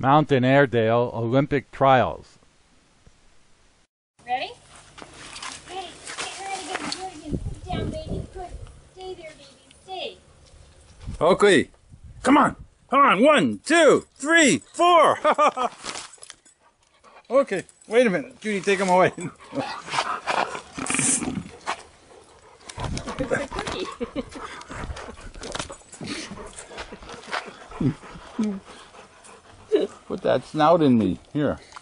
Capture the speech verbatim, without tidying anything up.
Mountain Airedale Olympic Trials. Ready? Ready. Get ready, get ready, get sit down, baby. Good. Stay there, baby. Stay. Oakley, come on. Come on. One, two, three, four. Okay, wait a minute. Judy, take him away. It's a cookie. Put that snout in me. Here.